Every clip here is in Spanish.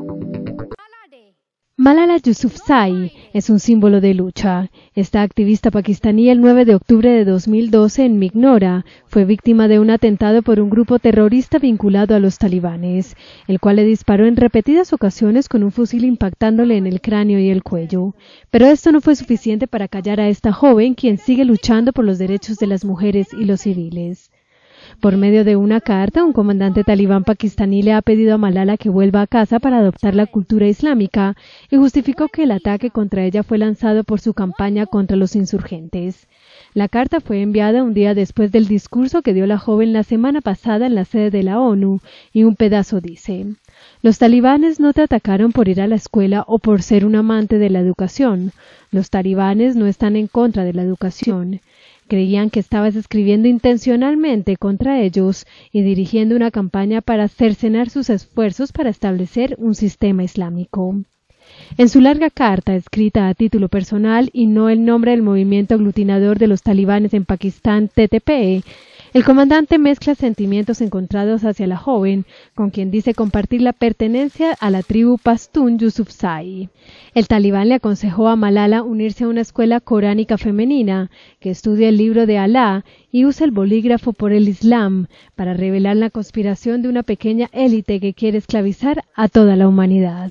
Malala Yousafzai es un símbolo de lucha. Esta activista pakistaní el 9 de octubre de 2012 en Mignoora fue víctima de un atentado por un grupo terrorista vinculado a los talibanes, el cual le disparó en repetidas ocasiones con un fusil impactándole en el cráneo y el cuello. Pero esto no fue suficiente para callar a esta joven, quien sigue luchando por los derechos de las mujeres y los civiles. Por medio de una carta, un comandante talibán pakistaní le ha pedido a Malala que vuelva a casa para adoptar la cultura islámica y justificó que el ataque contra ella fue lanzado por su campaña contra los insurgentes. La carta fue enviada un día después del discurso que dio la joven la semana pasada en la sede de la ONU, y un pedazo dice: «Los talibanes no te atacaron por ir a la escuela o por ser un amante de la educación. Los talibanes no están en contra de la educación. Creían que estabas escribiendo intencionalmente contra ellos y dirigiendo una campaña para cercenar sus esfuerzos para establecer un sistema islámico». En su larga carta, escrita a título personal y no el nombre del movimiento aglutinador de los talibanes en Pakistán, TTP, el comandante mezcla sentimientos encontrados hacia la joven, con quien dice compartir la pertenencia a la tribu Pashtun Yousafzai. El talibán le aconsejó a Malala unirse a una escuela coránica femenina que estudia el libro de Alá y usa el bolígrafo por el Islam para revelar la conspiración de una pequeña élite que quiere esclavizar a toda la humanidad.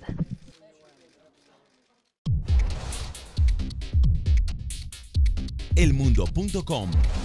Elmundo.com